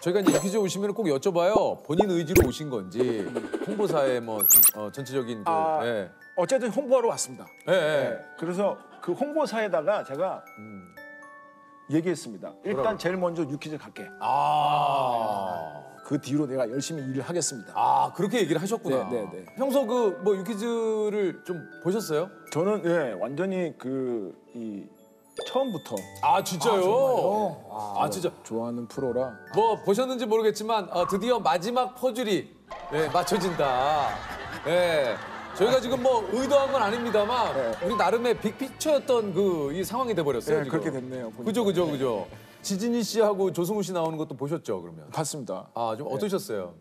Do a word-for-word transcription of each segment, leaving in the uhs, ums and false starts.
저희가 이제 퀴즈 오시면 꼭 여쭤봐요. 본인 의지로 오신 건지 홍보사의 뭐 어, 전체적인 그, 아, 예. 어쨌든 홍보하러 왔습니다. 예, 예. 네. 그래서 그 홍보사에다가 제가 음, 얘기했습니다. 일단 뭐라고? 제일 먼저 유퀴즈 갈게. 아. 그 뒤로 내가 열심히 일을 하겠습니다. 아, 그렇게 얘기를 하셨구나. 네, 네, 네. 평소 그 뭐 유퀴즈를 좀 보셨어요? 저는 예, 완전히 그 이 처음부터 아, 진짜요? 아, 진짜. 좋아하는 프로라. 뭐 보셨는지 모르겠지만 어, 드디어 마지막 퍼즐이 예, 맞춰진다. 예. 저희가 지금 뭐 의도한 건 아닙니다만 네. 우리 나름의 빅피처였던 그 이 상황이 돼 버렸어요. 네, 지금. 그렇게 됐네요. 보니까. 그죠, 그죠, 그죠. 지진이 씨하고 조승우 씨 나오는 것도 보셨죠, 그러면? 봤습니다. 아, 좀 어떠셨어요?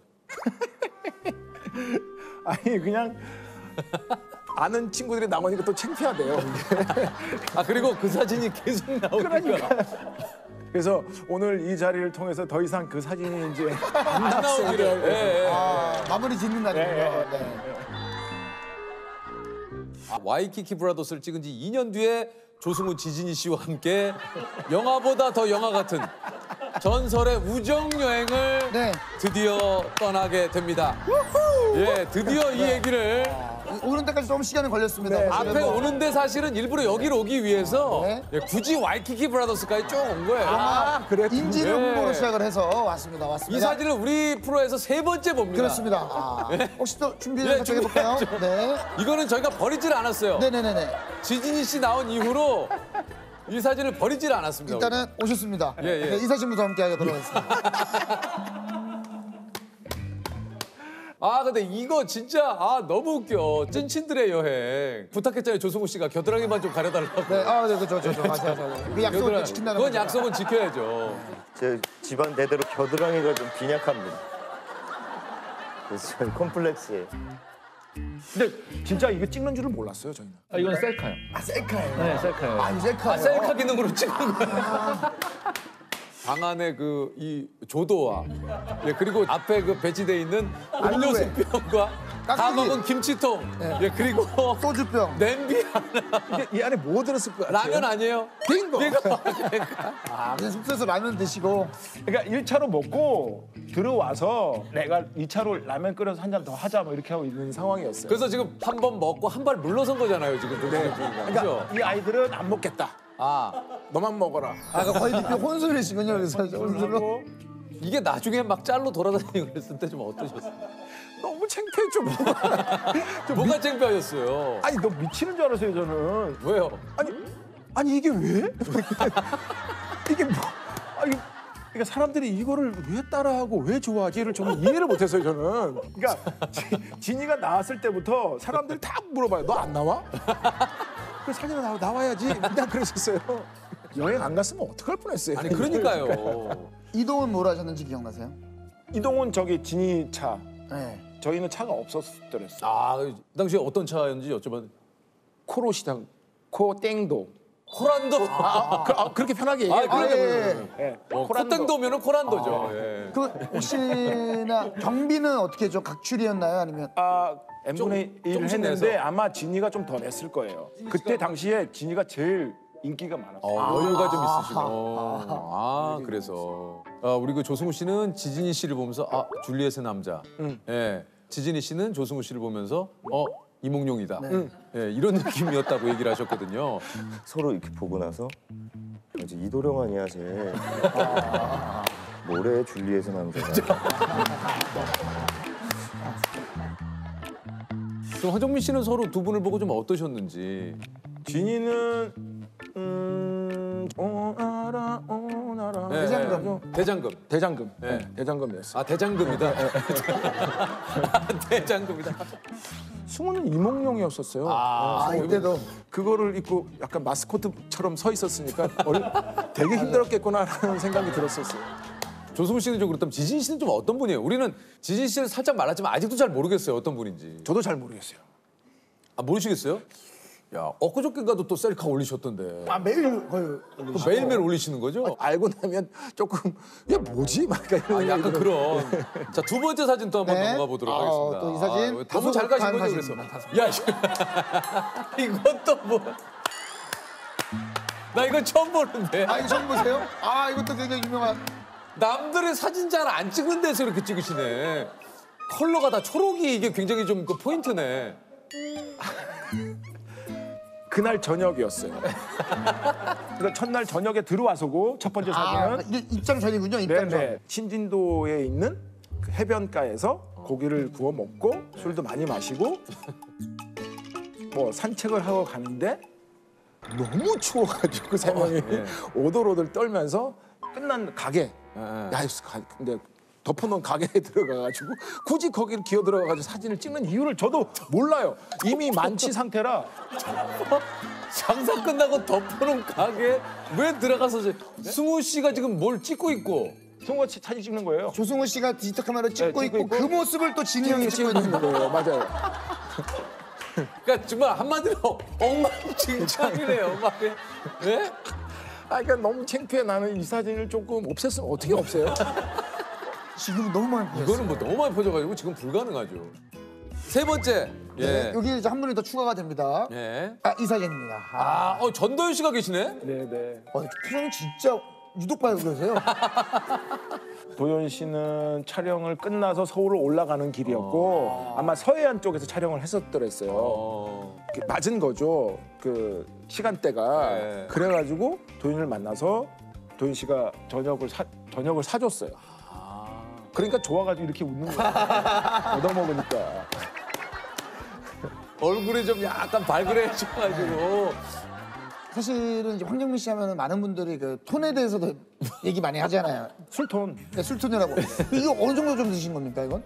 아니 그냥 아는 친구들이 나오니까 또 창피하대요. 아, 그리고 그 사진이 계속 나오니까. 그래서 오늘 이 자리를 통해서 더 이상 그 사진이 이제 안 안 나오기를. 예, 예. 아, 마무리 짓는 날이군요. 네, 네. 아, 와이키키 브라더스를 찍은 지 이 년 뒤에 조승우, 지진이 씨와 함께 영화보다 더 영화 같은 전설의 우정 여행을 네. 드디어 떠나게 됩니다. 예, 드디어 이 얘기를 오는 데까지 좀 시간이 걸렸습니다. 네. 사실은 앞에 뭐 오는데 사실은 일부러 여기로 오기 위해서 네. 예, 굳이 와이키키 브라더스까지 쭉 온 거예요. 아 그래. 인지를 네. 홍보로 시작을 해서 왔습니다. 왔습니다. 이 사진을 우리 프로에서 세 번째 봅니다. 그렇습니다. 아, 혹시 또 준비를 네, 살짝 해볼까요? 준비해야죠. 네. 이거는 저희가 버리질 않았어요. 네네네네. 지진이 씨 나온 이후로 이 사진을 버리질 않았습니다. 일단은 오셨습니다. 예, 예. 네, 이 사진부터 함께 하도록 하겠습니다. 아, 근데 이거 진짜 아 너무 웃겨. 찐친들의 여행. 부탁했잖아요, 조승우 씨가 겨드랑이만 좀 가려달라고. 네, 아, 네, 그죠, 그죠. 맞아요, 맞아요. 그 약속을 또 지킨다는 그건 거죠. 약속은 지켜야죠. 제 집안 대대로 겨드랑이가 좀 빈약합니다. 그래서 저희 콤플렉스에. 근데 진짜 이거 찍는 줄을 몰랐어요 저희는. 아, 이건 셀카요. 아, 셀카예요. 네, 셀카요. 아, 이 셀카. 아, 셀카 기능으로 찍는 거야. 방 안에 그 이 조도와 예, 그리고 앞에 그 배치돼 있는 음료수병과 다 깍두기. 먹은 김치통 예, 그리고 소주병. 냄비 하나. 이게 이 안에 뭐 들었을 것 같아요? 라면 아니에요? 빙고. 빙고. 아, 그냥 숙소에서 라면 드시고. 그러니까 일 차로 먹고 들어와서 내가 이 차로 라면 끓여서 한 잔 더 하자 뭐 이렇게 하고 있는 상황이었어요. 그래서 지금 한 번 먹고 한 발 물러선 거잖아요, 지금. 네. 그러니까 그죠? 이 아이들은 안 먹겠다. 아, 너만 먹어라. 아, 그 거의 그 혼술이시군요. 그래서 혼술로. 하고 이게 나중에 막 짤로 돌아다니고 그랬을 때 좀 어떠셨어요? 너무 창피했죠. 뭐가. 뭐가 창피하셨어요? 아니 너 미치는 줄 알았어요 저는. 왜요? 아니 아니 이게 왜? 이게 뭐? 아니 그러니까 사람들이 이거를 왜 따라하고 왜 좋아하지를 저는 이해를 못했어요 저는. 그러니까 지, 진이가 나왔을 때부터 사람들이 다 물어봐요. 너 안 나와? 그 사진에 나와 나와야지. 그냥 그랬었어요. 여행 안 갔으면 어떡할 뻔했어요. 아니, 그러니까요. 이동은 뭘 하셨는지 기억나세요? 이동은 저기 진이 차. 네. 저희는 차가 없었더랬어요. 아, 그 당시에 어떤 차였는지 여쭤봐도. 코로시당 코땡도. 코란도. 아, 그, 아, 그렇게 편하게 얘기해. 아, 그러게, 예, 그러게. 예. 예. 어, 코란도. 코땡도면은 코란도죠. 예. 그 혹시나 경비는 어떻게 좀 각출이었나요? 아니면 아, n분의 좀- 일을 조금씩 했는데 내서. 아마 진이가 좀 더 냈을 거예요. 그때 당시에 진이가 제일 인기가 많았어요. 어, 여유가 좀 있으시고. 아, 그래서. 아, 우리 그 조승우 씨는 지진이 씨를 보면서 아, 줄리엣의 남자. 예. 지진이 씨는 조승우 씨를 보면서 어, 이몽룡이다. 예, 이런 느낌이었다고 얘기를 하셨거든요. 서로 이렇게 보고 나서 이제 이도령 아니야 쟤. 뭐래 줄리엣의 남자가. 그럼 황정민 씨는 서로 두 분을 보고 좀 어떠셨는지. 진이는 음, 오나라 오나라 예, 대장금. 예. 대장금. 대장금. 네. 네, 대장금이었어요. 아, 대장금이다. 아, 대장금이다. 승우는 이몽룡이었었어요. 아, 아, 이때도 그거를 입고 약간 마스코트처럼 서 있었으니까 어리, 되게 힘들었겠구나라는 생각이 들었었어요. 조승우 씨는 좀 그렇다면 지진 씨는 좀 어떤 분이에요? 우리는 지진 씨를 살짝 말랐지만 아직도 잘 모르겠어요. 어떤 분인지. 저도 잘 모르겠어요. 아, 모르시겠어요? 야, 엊그저께가도 또 셀카 올리셨던데. 아 매일 거의 그럼 매일매일 올리시는 거죠? 알고 나면 조금 야 뭐지? 막 이런 아, 약간 생각이 들어요. 그런. 자, 두 번째 사진 또 한번 네. 넘어가 보도록 아, 하겠습니다. 또이 사진 아, 너무 잘 가신 거죠, 그래서. 사진입니다. 야, 이것도 뭐. 나 이거 처음 보는데. 아, 이거 처음 보세요? 아, 이것도 굉장히 유명한. 남들의 사진 잘 안 찍는 데서 이렇게 찍으시네. 컬러가 다 초록이 이게 굉장히 좀 그 포인트네. 그날 저녁이었어요. 그래서 첫날 저녁에 들어와서고 첫 번째 아, 사진은 이게 입장 전이군요. 입장 전. 네네. 신진도에 있는 그 해변가에서 고기를 구워 먹고 술도 많이 마시고 뭐 산책을 하고 가는데 너무 추워가지고 그 세 명이 예. 오돌오돌 떨면서 끝난 가게. 예. 야, 가- 근데 덮어놓은 가게에 들어가가지고 굳이 거기를 기어 들어가가지고 사진을 찍는 이유를 저도 몰라요. 이미 만취 상태라. 장사 끝나고 덮어놓은 가게 왜 들어가서 이제 승우 씨가 지금 뭘 찍고 있고? 승우가 치- 사진 찍는 거예요. 조승우 씨가 디지털 카메라 찍고, 네, 찍고 있고, 있고. 그 모습을 또 진이 형이 찍고 있는 거예요. 거예요. 맞아요. 그러니까 정말 한마디로 엉망진창이네요. 엉망이. 네? 아, 그러니까 너무 창피해. 나는 이 사진을 조금 없앴으면 어떻게 없애요? 지금 너무 많이 보였어요. 이거는 뭐 너무 많이 퍼져가지고 지금 불가능하죠. 세 번째. 예. 네, 여기 이제 한 분이 더 추가가 됩니다. 예. 아, 이 사진입니다. 아, 아, 어, 전도연 씨가 계시네? 네네. 어, 표정이 진짜 유독 밝고 그러세요. 도연 씨는 촬영을 끝나서 서울을 올라가는 길이었고 아마 서해안 쪽에서 촬영을 했었더랬어요. 어. 맞은 거죠. 그 시간대가. 네. 그래가지고 도연을 만나서 도연 씨가 저녁을 사 저녁을 사줬어요. 아. 그러니까 좋아가지고 이렇게 웃는 거야. 얻어먹으니까. 얼굴이 좀 약간 발그레해져가지고. 사실은 이제 황정민 씨 하면 많은 분들이 그 톤에 대해서도 얘기 많이 하잖아요. 술톤. 네, 술톤이라고. 이거 어느 정도 좀 드신 겁니까, 이건?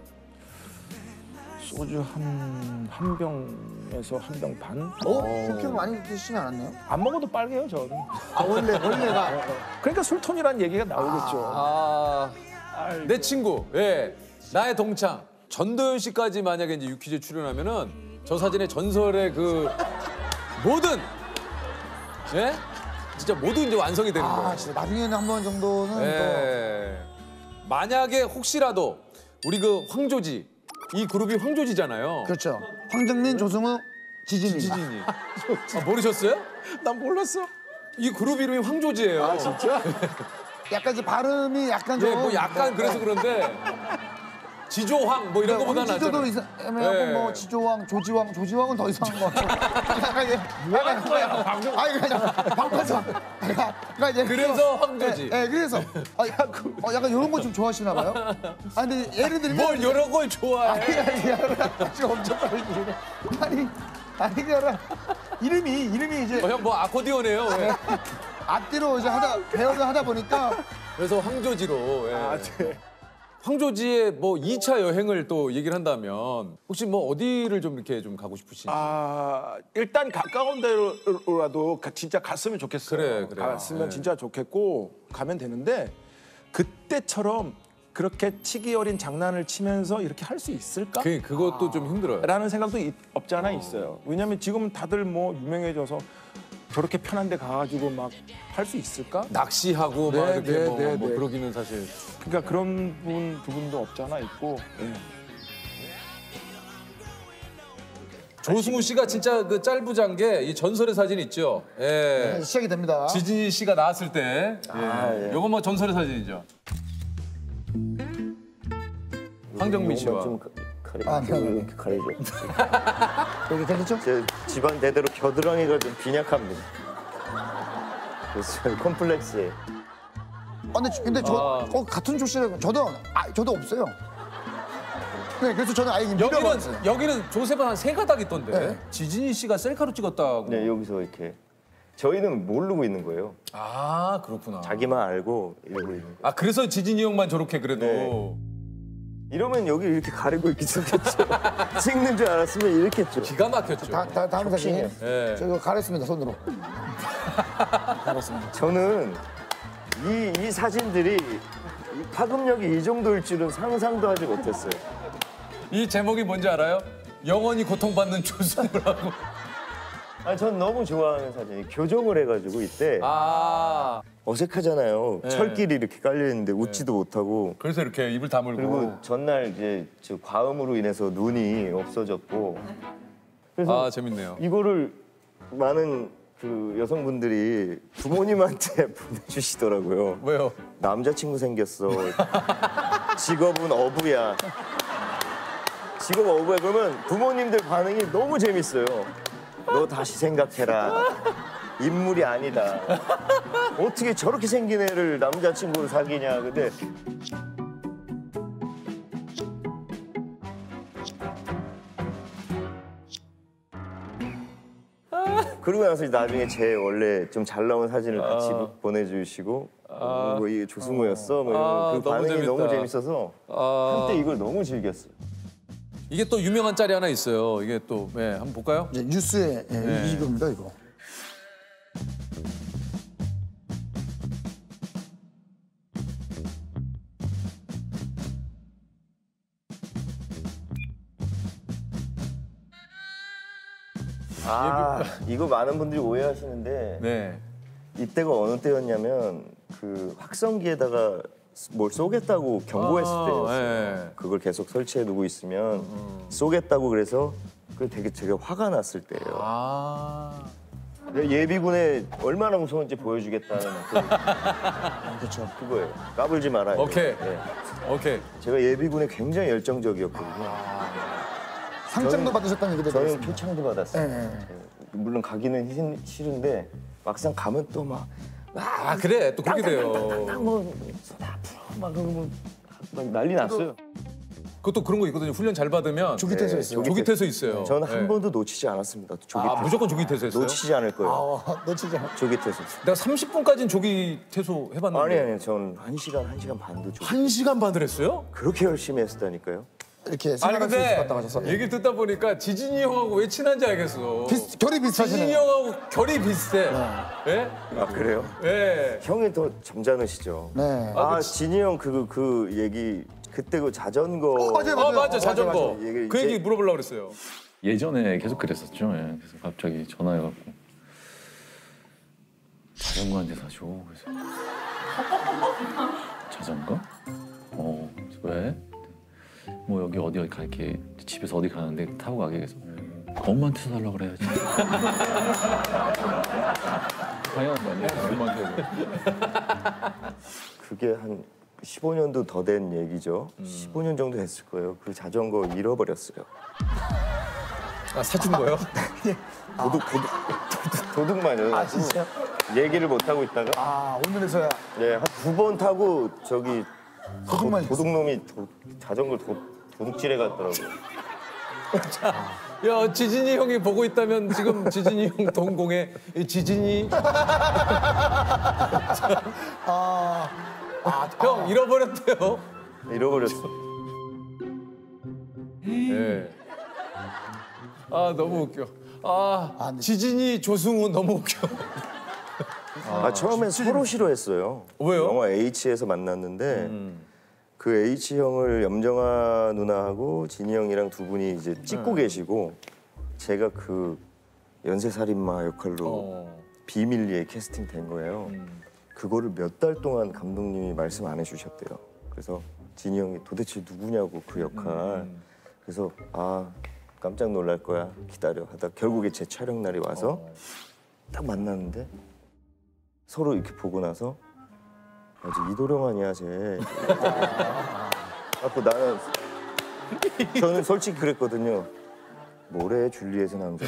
소주 한, 한 병에서 한 병 반? 어? 그렇게 많이 드시진 않았나요? 안 먹어도 빨개요, 저는. 아, 원래, 원래가. 그러니까 술톤이라는 얘기가 나오겠죠. 아, 내 친구, 예, 나의 동창 전도연 씨까지 만약에 이제 유퀴즈에 출연하면은 저 사진의 전설의 그 모든, 예, 진짜 모든 이제 완성이 되는 아, 거예요. 진짜 나중에는 한 번 정도는 예. 만약에 혹시라도 우리 그 황조지 이 그룹이 황조지잖아요. 또. 그렇죠. 황정민, 조승우, 지진이. 지진이. 아, 모르셨어요? 난 몰랐어. 이 그룹 이름이 황조지예요. 아, 진짜? 약간 이제 발음이 약간 좀. 예, 뭐 약간 그래서 그런데 지조황 뭐 이런 거보다 황지조도 낫잖아요. 애매하고 네. 뭐 지조왕, 조지왕, 조지왕은 더 이상한 거 같고. 약간 이제 뭐하는 거야, 방금. 아니 그냥 방파선. 그러니까 이제 그래서 황조지. 네, 네, 그래서 아, 어, 약간 이런 거 좀 좋아하시나 봐요. 아 근데 예를 들면 뭘 여러 걸 좋아해. 아니 아니 아니 지금 엄청 빨리 이래. 아니 아니 그게 아니라 이름이 이름이 이제 어, 형 뭐 아코디언이에요. 왜? 앞뒤로 이제 하다 배워서 하다 보니까 그래서 황조지로. 예. 아, 네. 황조지의 뭐 이 차 여행을 또 얘기를 한다면 혹시 뭐 어디를 좀 이렇게 좀 가고 싶으신지. 아, 일단 가까운 데로라도 가- 진짜 갔으면 좋겠어요. 그래, 그래. 갔으면 네. 진짜 좋겠고 가면 되는데 그때처럼 그렇게 치기 어린 장난을 치면서 이렇게 할 수 있을까? 그 그것도 좀 힘들어요. 라는 생각도 있- 없지 않아 있어요. 왜냐면 지금 다들 뭐 유명해져서 저렇게 편한 데 가가지고 막 할 수 있을까? 낚시하고 막 네, 이렇게 네, 뭐, 네, 뭐 네. 그러기는 사실. 그러니까 그런 부분, 부분도 없지 않아 있고 예. 조승우 씨가 진짜 그 짤부장 게 이 전설의 사진 있죠. 예. 시작이 됩니다. 지진이 씨가 나왔을 때. 예. 아, 예. 요거 뭐 전설의 사진이죠. 황정민 씨와. 좀 가- 가리, 아, 네, 네. 이렇게 가리죠. 여기 괜찮죠? 제 집안 대대로 겨드랑이가 좀 빈약합니다. 그래서 저희 컴플렉스에 아, 근데, 근데 저 아. 어, 같은 조씨라고 저도 아, 저도 없어요. 네, 그래서 저는 아예 여기는 밀어버렸어요. 여기는 조셉은 한 세 가닥 있던데. 네. 지진이 씨가 셀카로 찍었다고. 네, 여기서 이렇게 저희는 모르고 있는 거예요. 아 그렇구나. 자기만 알고 이러고 있는 거예요. 아 그래서 지진이 형만 저렇게 그래도. 네. 이러면 여기 이렇게 가리고 있기 좋겠죠. 찍는 줄 알았으면 이렇게 했죠. 기가 막혔죠. 다, 다, 다음 사진. 예. 저 이거 가렸습니다, 손으로. 저는 이, 이 사진들이 이 파급력이 이 정도일 줄은 상상도 하지 못했어요. 이 제목이 뭔지 알아요? 영원히 고통받는 조승우라고. 아, 전 너무 좋아하는 사진이 교정을 해가지고 이때 아 어색하잖아요. 네. 철길이 이렇게 깔려 있는데 웃지도 못하고. 그래서 이렇게 입을 다물고. 그리고 전날 이제 저 과음으로 인해서 눈이 없어졌고. 그래서 아 재밌네요. 이거를 많은 그 여성분들이 부모님한테 보내주시더라고요. 왜요? 남자친구 생겼어. 직업은 어부야. 직업 어부야. 그러면 부모님들 반응이 너무 재밌어요. 너 다시 생각해라. 인물이 아니다. 어떻게 저렇게 생긴 애를 남자친구로 사귀냐. 근데 그러고 나서 나중에 제 원래 좀 잘 나온 사진을 같이 아. 보내주시고 아. 뭐 이게 조승우였어. 뭐 아, 이런 그 너무 반응이 재밌다. 너무 재밌어서 아, 한때 이걸 너무 즐겼어요. 이게 또 유명한 짤이 하나 있어요. 이게 또 예, 한번 볼까요? 예, 뉴스에 예, 네. 이겁니다 이거. 아 이거 많은 분들이 오해하시는데 네. 이때가 어느 때였냐면 그 확성기에다가 뭘 쏘겠다고 경고했을 아, 때였어요. 예. 그걸 계속 설치해 두고 있으면 쏘겠다고 그래서 그 되게 제가 화가 났을 때예요. 아. 예비군에 얼마나 무서운지 보여주겠다는 그, 그렇죠. 그거예요. 까불지 말아요. 오케이. 네. 오케이. 제가 예비군에 굉장히 열정적이었거든요. 상장도 받으셨다는 얘기도 저는 들었습니다. 표창도 받았어요. 예, 예. 물론 가기는 힘- 싫은데 막상 가면 또 막 아 그래 또 그렇게 돼요. 뭐 손 앞으로 막 그러고 막 난리 났어요. 그것도 그런 거 있거든요. 훈련 잘 받으면 조기태세 네, 했어요. 조기- 조기태세 있어요. 저는 한 네. 번도 놓치지 않았습니다. 조기 아 퇴소. 무조건 조기태세 했어요? 놓치지 않을 거예요. 아, 너 진짜. 조기 퇴소. 내가 삼십 분까지는 조기퇴소 해봤는데. 아니 아니 전 한 시간 한 시간 반도 조기. 한 시간 반을 했어요? 그렇게 열심히 했다니까요. 이렇게 아니 생각할 수 있을 것 근데 같다고 하셔서. 얘기 듣다 보니까 지진이 형하고 왜 친한지 알겠어. 비슷, 결이 지진이 비슷하시네요. 형하고 결이 비슷해. 예? 아 그래요? 예. 형이 더 점잖으시죠. 네. 아 진이 형 그 그 얘기 그때 그 자전거. 어, 맞아요, 어 맞아 어, 자전거. 맞아. 얘기 그 얘기 이제- 물어보려고 그랬어요. 예전에 계속 그랬었죠. 예. 그래서 갑자기 전화해갖고 자전거 한 대 사줘. 그래서 자전거? 어 그래서 왜? 뭐 여기 어디 어디 갈게. 집에서 어디 가는데 타고 가게. 그래서 엄마한테 사달라고 그래야지. 당연한 거 아니야? 엄마한테. 그게 한 십오 년도 더 된 얘기죠. 십오 년 정도 됐을 거예요. 그 자전거 잃어버렸어요. 아 사준 거예요? 도둑 도둑 도둑 도둑만요. 아, 진짜? 얘기를 못 하고 있다가 아, 오늘에서야 네, 한 두 번 타고 저기 도둑만 도, 도둑놈이 도, 자전거를 도, 도둑질해 갔더라고요. 야 지진이 형이 보고 있다면 지금 지진이 형 동공에 이 지진이 아, 형 잃어버렸대요. 잃어버렸어. 예. 아 너무 웃겨. 아, 아, 근데- 지진이 조승우 너무 웃겨. 아, 처음엔 서로 싫어했어요. 왜요? 영화 H에서 만났는데 그 H 형을 염정아 누나하고 진이 형이랑 두 분이 이제 찍고 계시고 제가 그 연쇄살인마 역할로 어. 비밀리에 캐스팅 된 거예요. 그거를 몇 달 동안 감독님이 말씀 안 해주셨대요. 그래서 진이 형이 도대체 누구냐고 그 역할. 그래서 아 깜짝 놀랄 거야 기다려 하다 결국에 제 촬영 날이 와서 딱 만났는데 서로 이렇게 보고 나서 아, 저 이도령 아니야 쟤. 갖고 나는 저는 솔직히 그랬거든요. 뭐래 줄리엣의 남자가.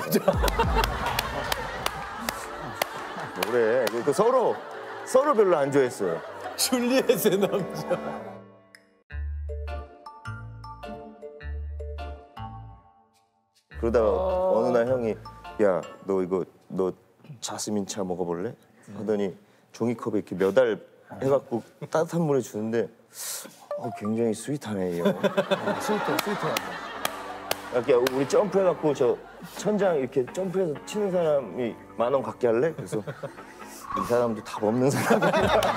뭐래. 그 서로 서로 별로 안 좋아했어요. 줄리엣의 남자. 그러다가 어느 날 형이 야 너 이거 너 자스민 차 먹어볼래? 하더니 종이컵에 이렇게 몇 알 해갖고 따뜻한 물에 주는데 어, 굉장히 스윗하네 이 형. 스위트, 스위트. 이렇게 우리 점프해갖고 저 천장 이렇게 점프해서 치는 사람이 만 원 갖게 할래? 그래서 이 사람도 답 없는 사람이야.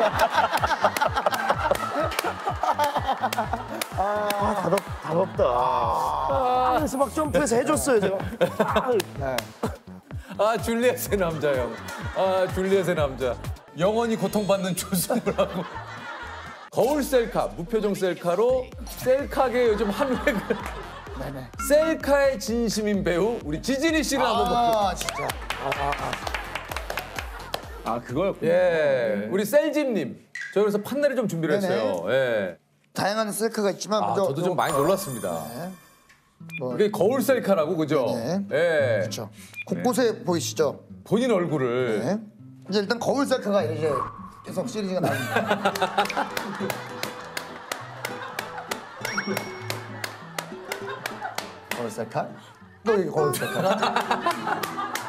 아, 답, 없, 답 없다. 아, 그래서 막 점프해서 해줬어요, 제가. 네. 아 줄리엣의 남자 형. 아 줄리엣의 남자. 영원히 고통받는 조승우라고. 거울 셀카, 무표정 셀카로 셀카계 요즘 한 획을. 네네. 셀카의 진심인 배우 우리 지진이 씨를 한번 볼게요. 아, 진짜. 아 그거였구나. 예, 우리 셀집님. 저 그래서 판넬을 좀 준비를 네네. 했어요. 예. 다양한 셀카가 있지만 아, 먼저 저도 좀 많이 놀랐습니다. 네. 뭐, 이게 거울 셀카라고 그죠? 네. 예. 그렇죠. 곳곳에 보이시죠? 본인 얼굴을. 네. 이제 일단 거울 셀카가 이제 계속 시리즈가 나옵니다. 거울 셀카. 또 이게 거울 셀카.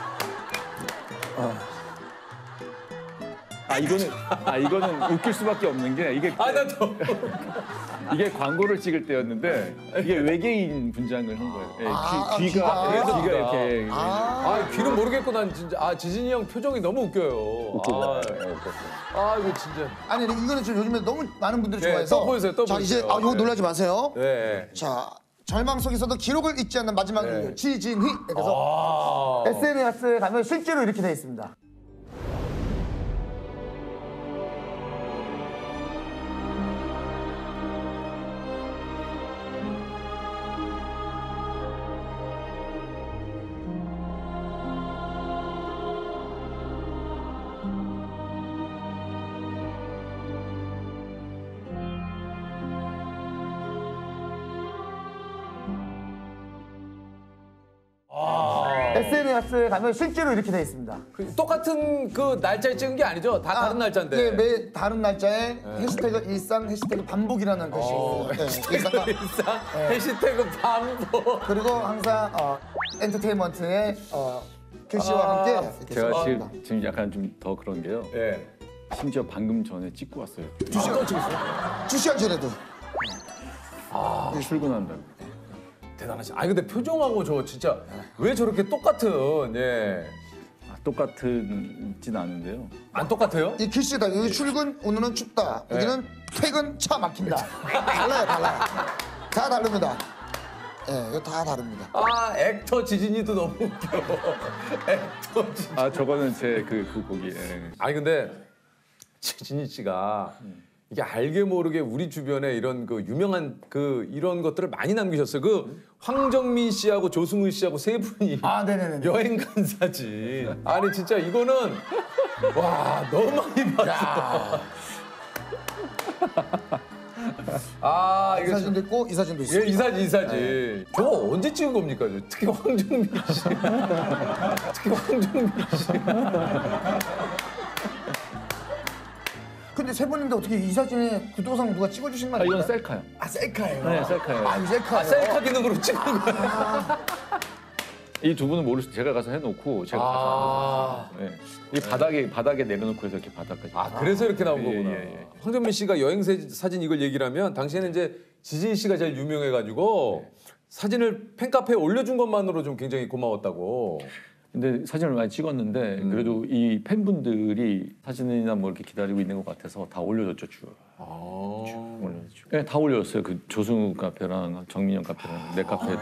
아 이거는 아 이거는 웃길 수밖에 없는 게 이게 아, 나 더. 이게 광고를 찍을 때였는데 이게 외계인 분장을 한 거예요. 예, 아, 귀, 귀가. 귀가 그래서 귀가 귀가. 이렇게 아, 귀는 모르겠고 난 진짜 아 지진이 형 표정이 너무 웃겨요. 아, 아 이거 진짜. 아니 이거는 지금 요즘에 너무 많은 분들이 네, 좋아해서. 또 보여주세요, 또 자 보여주세요. 이제 아 이거 네. 놀라지 마세요. 네. 자 절망 속에서도 기록을 잊지 않는 마지막 네. 이유 지진희. 그래서 아. 에스엔에스에 가면 실제로 이렇게 돼 있습니다. 에스엔에스에 가면 실제로 이렇게 돼 있습니다. 그 똑같은 그 날짜에 찍은 게 아니죠? 다 다른 날짜인데. 네, 매 다른 날짜에 해시태그 일상, 해시태그 반복이라는 것이 어. 있어요. 네, 일상과 일상 해시태그 반복. 그리고 항상 어, 엔터테인먼트의 어, 글씨와 아, 함께 이렇게 제가 써줍니다. 지금, 지금 약간 좀 더 그런 게요. 예. 심지어 방금 전에 찍고 왔어요. 두 시간 찍었어요. 두 시간 전에도. 출근한다고. 대단하시. 아니 근데 표정하고 저 진짜 왜 저렇게 똑같은 예. 아, 똑같진 않은데요. 안 똑같아요? 이 글씨다. 여기 출근, 오늘은 춥다. 네. 여기는 퇴근, 차 막힌다. 달라요, 달라요. 다 다릅니다. 예, 이거 다 다릅니다. 아 액터 지진이도 너무 웃겨. 액터 지진. 아 저거는 제 그 그 곡이. 예. 아니 근데 지진이 씨가 이게 알게 모르게 우리 주변에 이런 그 유명한 그 이런 것들을 많이 남기셨어요. 그 황정민 씨하고 조승우 씨하고 세 분이 아, 네네네. 여행 간 사진. 아니 진짜 이거는 와 너무 많이 봤어. 아 이 이거 사진도 있고 이 사진도 예, 있어요. 이 사진, 이 사진. 저거 언제 찍은 겁니까? 저? 특히 황정민 씨. 특히 황정민 씨. 근데 세 분인데 어떻게 이 사진에 구도상 누가 찍어주신 거 아 아니에요? 이건 셀카요. 아, 셀카예요? 네, 셀카예요. 아, 이 셀카예요? 아, 셀카 기능으로 찍은 거야. 이 두 분은 모르시 제가 가서 해놓고 제가 아. 가서 네. 이 바닥에 바닥에 내려놓고 해서 이렇게 바닥까지. 아, 그래서 이렇게 나온 예, 거구나. 예, 예. 황정민 씨가 여행 세- 사진 이걸 얘기를 하면 당시에는 이제 지진 씨가 제일 유명해가지고 사진을 팬카페에 올려준 것만으로 좀 굉장히 고마웠다고. 근데 사진을 많이 찍었는데 그래도 이 팬분들이 사진이나 뭐 이렇게 기다리고 있는 것 같아서 다 올려줬죠 쭉. 아. 올려줬죠. 네, 다 올려줬어요. 그 조승우 카페랑 정민영 카페랑 내 카페도.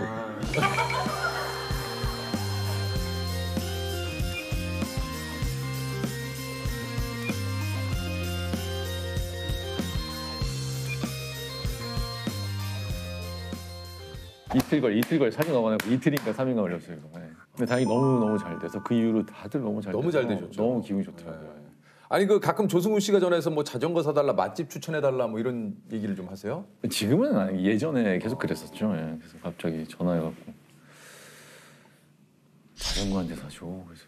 이틀 걸 이틀 걸 사진 넣어가지고 이틀인가 삼일가 걸렸어요. 이거. 네. 근데 다행히 너무 너무 잘 돼서 그 이후로 다들 너무 잘 너무 돼서 잘 되셨죠. 너무 기분이 좋더라고요. 아니 그 가끔 조승우 씨가 전화해서 뭐 자전거 사달라, 맛집 추천해달라 뭐 이런 얘기를 좀 하세요? 지금은 아니 예전에 계속 그랬었죠. 예. 그래서 갑자기 전화해갖고 자전거 한 대 사줘. 그래서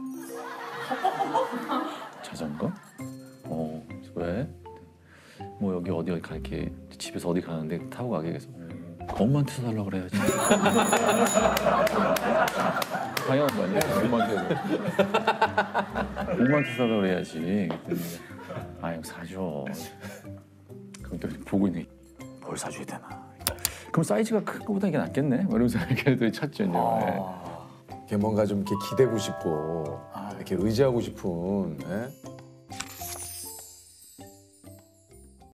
자전거? 어 왜? 뭐 여기 어디 어디 갈게. 집에서 어디 가는데 타고 가게 해서 엄마한테 사달라 그래야지. 당연한 거 아니에요? 엄마한테 엄마한테 사달라 그래야지. 그랬더니 아 형 사줘. 그럼 또 보고 있는 뭘 사줘야 되나? 그럼 사이즈가 큰 거보다 이게 낫겠네? 뭐 이러면서 이렇게 찾죠. 이제. 이게 뭔가 좀 이렇게 기대고 싶고 이렇게 의지하고 싶은. 예?